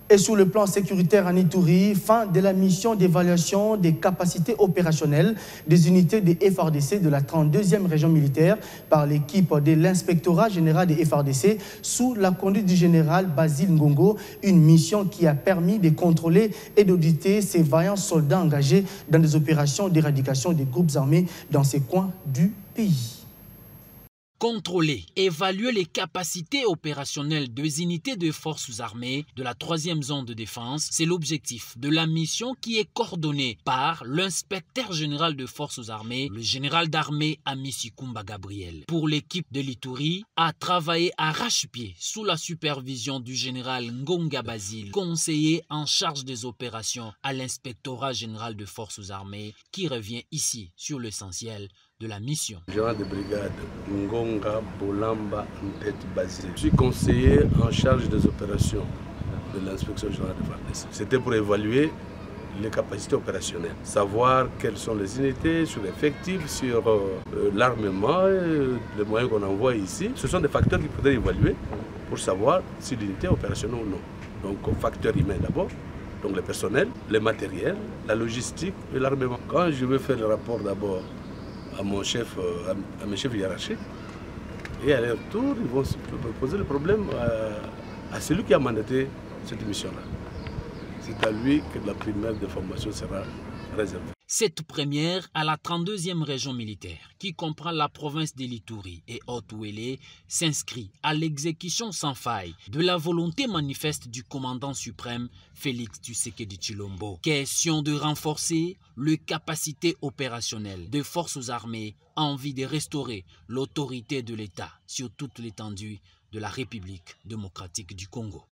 Et sur le plan sécuritaire en Ituri, fin de la mission d'évaluation des capacités opérationnelles des unités des FARDC de la 32e région militaire par l'équipe de l'inspectorat général des FARDC sous la conduite du général Basile Ngongo, une mission qui a permis de contrôler et d'auditer ces vaillants soldats engagés dans des opérations d'éradication des groupes armés dans ces coins du pays. Contrôler, évaluer les capacités opérationnelles des unités de forces armées de la 3e zone de défense, c'est l'objectif de la mission qui est coordonnée par l'inspecteur général de forces armées, le général d'armée Amici Kumba Gabriel. Pour l'équipe de l'Ituri, a travaillé à arrache-pied sous la supervision du général Ngonga Basile, conseiller en charge des opérations à l'inspectorat général de forces armées, qui revient ici sur l'essentiel de la mission. Général de brigade Ngonga Bolamba Ntete Basile. Je suis conseiller en charge des opérations de l'inspection générale de FARDC. C'était pour évaluer les capacités opérationnelles, savoir quelles sont les unités, sur l'effectif, sur l'armement, les moyens qu'on envoie ici. Ce sont des facteurs qu'il faudrait évaluer pour savoir si l'unité est opérationnelle ou non. Donc, facteur humain d'abord, donc le personnel, le matériel, la logistique et l'armement. Quand je vais faire le rapport d'abord à mon chef, à mes chefs hiérarchiques, et à leur tour, ils vont me poser le problème à celui qui a mandaté cette mission-là. C'est à lui que la primaire de formation sera réservée. Cette première à la 32e région militaire, qui comprend la province de l'Ituri et Haut-Ouélé, s'inscrit à l'exécution sans faille de la volonté manifeste du commandant suprême Félix Tshisekedi Tshilombo. Question de renforcer les capacités opérationnelles des forces armées en vue de restaurer l'autorité de l'État sur toute l'étendue de la République démocratique du Congo.